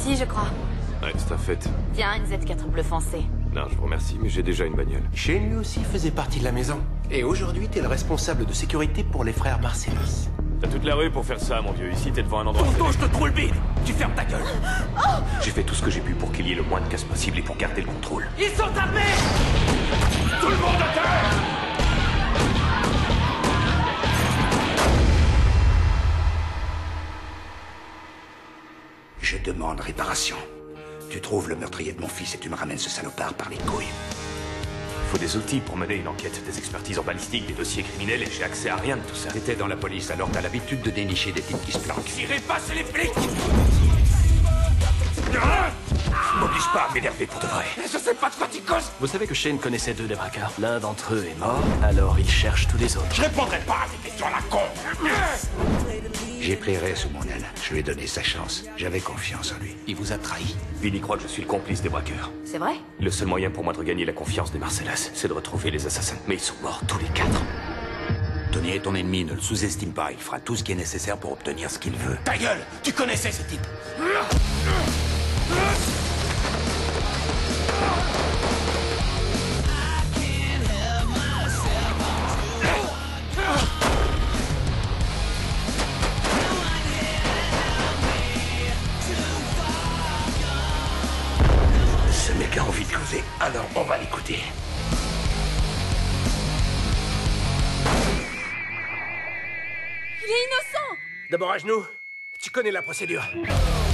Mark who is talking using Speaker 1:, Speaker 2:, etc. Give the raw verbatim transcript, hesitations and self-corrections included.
Speaker 1: ici, je crois.
Speaker 2: Ouais, c'est un fait.
Speaker 1: Tiens, une Z quatre bleu foncé.
Speaker 2: Non, je vous remercie, mais j'ai déjà une bagnole.
Speaker 3: Shane lui aussi faisait partie de la maison. Et aujourd'hui, t'es le responsable de sécurité pour les frères Marcellus.
Speaker 2: T'as toute la rue pour faire ça, mon vieux. Ici, t'es devant un endroit...
Speaker 3: Tonton, je te trouve le bide. Tu fermes ta gueule.
Speaker 4: J'ai fait tout ce que j'ai pu pour qu'il y ait le moins de casse possible et pour garder le contrôle.
Speaker 3: Ils sont armés. Tout le monde à terre.
Speaker 4: Je demande réparation. Tu trouves le meurtrier de mon fils et tu me ramènes ce salopard par les couilles. Il faut des outils pour mener une enquête, des expertises en balistique, des dossiers criminels, et j'ai accès à rien de tout ça. T'étais dans la police, alors t'as l'habitude de dénicher des types qui se planquent.
Speaker 3: Tirez pas, c'est les flics.
Speaker 4: M'oblige pas à m'énerver pour de vrai.
Speaker 3: Je sais pas de quoi tu causes.
Speaker 5: Vous savez que Shane connaissait deux des braqueurs. L'un d'entre eux est mort, alors il cherche tous les autres.
Speaker 3: Je répondrai pas à des questions à la con.
Speaker 4: J'ai pris Ray sous mon aile. Je lui ai donné sa chance. J'avais confiance en lui.
Speaker 3: Il vous a trahi.
Speaker 4: Billy croit que je suis le complice des braqueurs.
Speaker 1: C'est vrai?
Speaker 4: Le seul moyen pour moi de regagner la confiance des Marcellus, c'est de retrouver les assassins. Mais ils sont morts tous les quatre. Tony est ton ennemi, ne le sous-estime pas. Il fera tout ce qui est nécessaire pour obtenir ce qu'il veut.
Speaker 3: Ta gueule. Tu connaissais ce type.
Speaker 4: Ce mec a envie de causer, alors on va l'écouter.
Speaker 1: Il est innocent!
Speaker 3: D'abord à genoux. Tu connais la procédure.